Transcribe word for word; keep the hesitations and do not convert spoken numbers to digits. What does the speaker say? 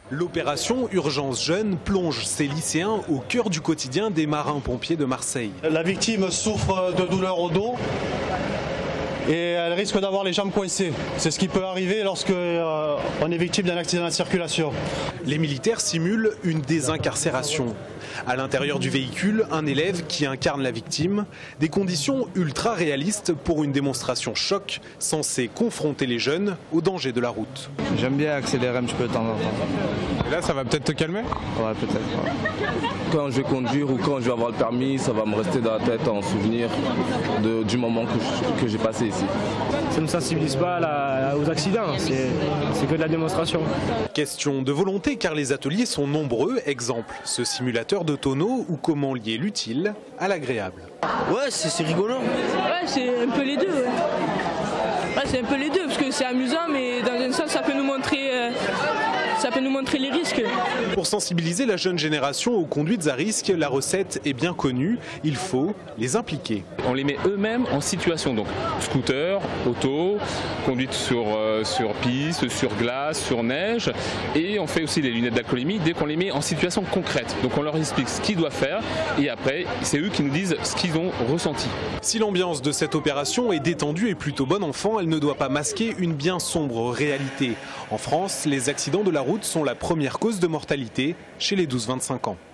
L'opération Urgence Jeunes plonge ces lycéens au cœur du quotidien des marins-pompiers de Marseille. La victime souffre de douleurs au dos et elle risque d'avoir les jambes coincées. C'est ce qui peut arriver lorsque euh, on est victime d'un accident de circulation. Les militaires simulent une désincarcération. À l'intérieur du véhicule, un élève qui incarne la victime. Des conditions ultra réalistes pour une démonstration choc censée confronter les jeunes aux dangers de la route. J'aime bien accélérer un petit peu de temps en temps. Et là, ça va peut-être te calmer ? Ouais, peut-être. Ouais. Quand je vais conduire ou quand je vais avoir le permis, ça va me rester dans la tête en souvenir de, du moment que, je, que j'ai passé ici. Ça ne me sensibilise pas à la, aux accidents, c'est que de la démonstration. Question de volonté car les ateliers sont nombreux. Exemple, ce simulateur de tonneau ou comment lier l'utile à l'agréable. Ouais, c'est rigolo. Ouais, c'est un peu les deux. Ouais. Ouais, c'est un peu les deux parce que c'est amusant, mais dans un sens, ça peut nous montrer, euh, ça peut nous montrer les risques. Pour sensibiliser la jeune génération aux conduites à risque, la recette est bien connue. Il faut les impliquer. On les met eux-mêmes en situation, donc scooter, auto, conduite sur, euh, sur piste, sur glace, sur neige, et on fait aussi les lunettes d'alcoolémie dès qu'on les met en situation concrète. Donc on leur explique ce qu'ils doivent faire et après c'est eux qui nous disent ce qu'ils ont ressenti. Si l'ambiance de cette opération est détendue et plutôt bon enfant, elle ne doit pas masquer une bien sombre réalité. En France, les accidents de la route sont la première cause de mortalité chez les douze vingt-cinq ans.